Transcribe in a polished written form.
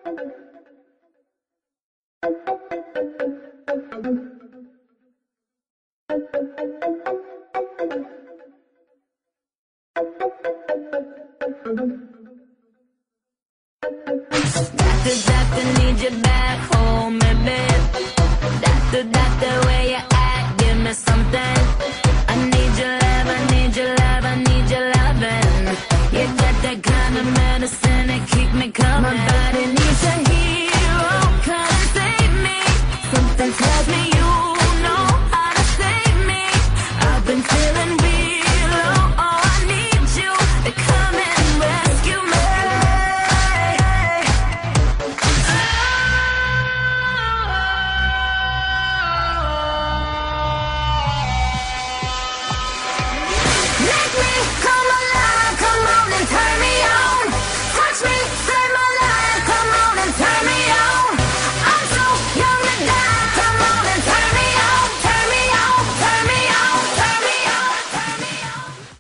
Doctor, need you back home, babe. Doctor, where you at? Give me something. I need your love, I need your love, I need your loving. You got that kind of medicine that keep me coming.